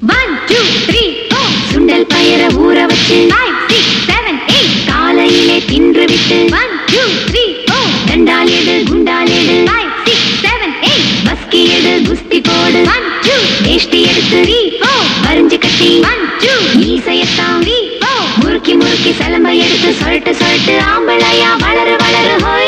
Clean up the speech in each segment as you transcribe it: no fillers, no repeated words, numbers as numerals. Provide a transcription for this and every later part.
1 2 3 4 சுண்டல் பயர ஊற வச்சு 5 6 7 8 காலையிலே தின்று விட்டு 1 2 3 4 தண்டால் எடு குண்டால் எடு 5 6 7 8 பஸ்கி எடு குஸ்தி போடு 1 2 வேஷ்டி எடுத்து 3 4 வரிஞ்சு கட்டி 1 2 ஈசையத்தான் 3 4 முறுக்கி முறுக்கி சலம்பை எடுத்து சொல்லிட்டு சொல்லிட்டு ஆம்பளையா வளரு வளரு ஹோய்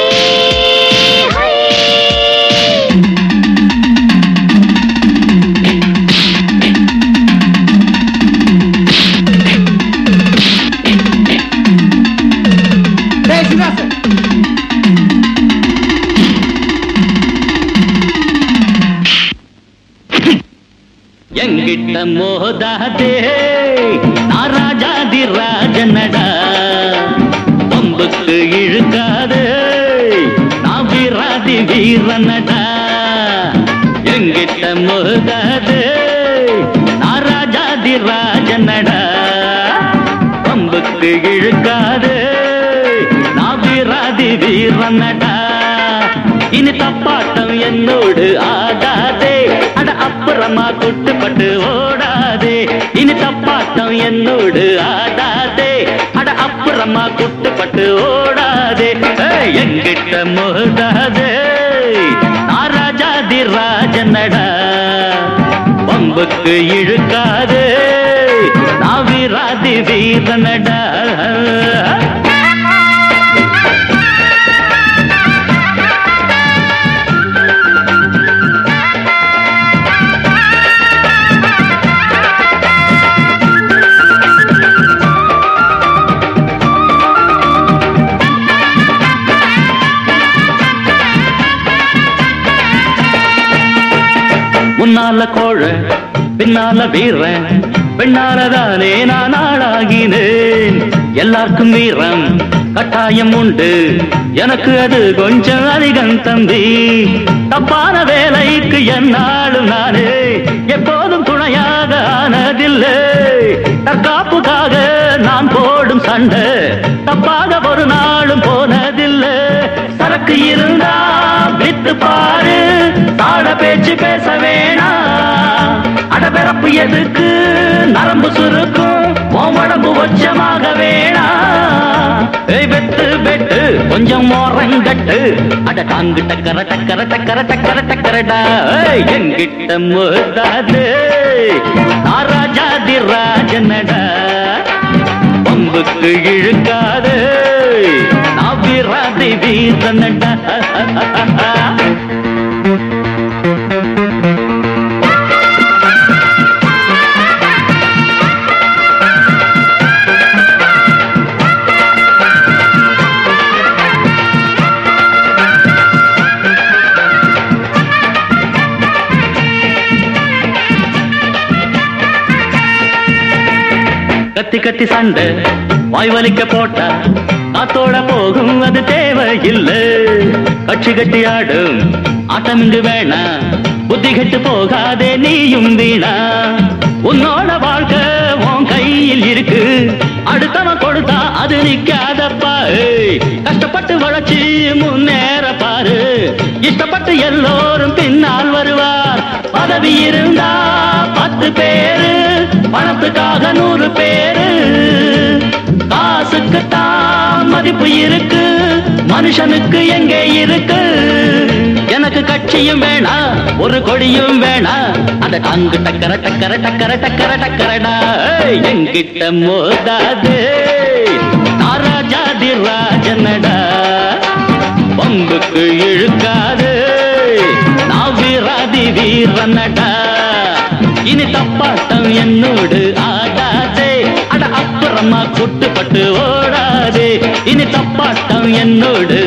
எங்கிட்ட மோதாதே நான் ராஜாதி ராஜனடா பம்புக்கு இழுக்காதே நான் வீராதி வீரனடா எங்கிட்ட மோதாதே நான் ராஜாதி ராஜனடா பம்புக்கு இழுக்காதே நான் வீராதி வீரனடா இனி தப்பாட்டம் என்னோடு ஆடாதே அட அப்புறமா குட்டுப்பட்டு ஓடாதே இனி தப்பாட்டம் என்னோடு ஆடாதே அட அப்புறமா குட்டுப்பட்டு ஓடாதே எங்கிட்ட மோதாதே நான் ராஜாதி ராஜனடா பம்புக்கு இழுக்காதே நான் வீராதி வீரனடா முன்னால கோழ பின்னால வீரன் பெண்ணாலதானே நான் ஆளாகினேன் எல்லாருக்கும் வீரம் கட்டாயம் உண்டு எனக்கு அது கொஞ்சம் அதிகம் தம்பி தப்பான வேலைக்கு என்னாலும் நானே எப்போதும் துணையாக ஆனதில்லை தற்காப்புக்காக நான் போடும் சண்டை தப்பாக ஒரு நாளும் போனதில்லை சரக்கு இருந்தா வித்து பாரு தாழ பேச்சு பேச வேணாம் அடபிறப்பு எதுக்கு நரம்பு சுருக்கும் உடம்பு ஒச்சமாக வேணாம் வெட்டு வெட்டு கொஞ்சம் மோரங்கட்டு அட டாங்கு டக்கர டக்கர டக்கர டக்கர டக்கரடா எங்கிட்ட மோதாது நான் ராஜாதி ராஜனடா பம்புக்கு இழுக்காது நான் வீராதி வீரனடா கத்தி கத்தி சண்டை வாய் வலிக்க போட்டா காத்தோட போகும் அது தேவையில்லை கட்சி கட்டி ஆடும் ஆட்டம் இங்கு வேணா புத்தி கெட்டு போகாதே நீயும் வீணா உன்னோட வாழ்க்கை உன் கையில் இருக்கு அடுத்தவன் கொடுத்தா அது நிக்காதப்பா கஷ்டப்பட்டு வளர்ச்சி முன்னேற பாரு இஷ்டப்பட்டு எல்லோரும் பின்னால் வருவார் பதவி இருந்தா 10 பேரு பணத்துக்காக 100 பேரு காசுக்கு தான் மதிப்பு இருக்கு மனுஷனுக்கு எங்கே இருக்கு எனக்கு கட்சியும் வேணா ஒரு கொடியும் வேணா அந்த டாங்கு டக்கர டக்கர டக்கர டக்கர டக்கரடா எங்கிட்ட மோதாது நான் ராஜாதி ராஜனடா பம்புக்கு இழுக்காது நான் வீராதி வீரனடா இனி தப்பாட்டம் என்னோடு ஆடாதே அட அப்புறமா குட்டுப்பட்டு ஓடாதே இனி தப்பாட்டம் என்னோடு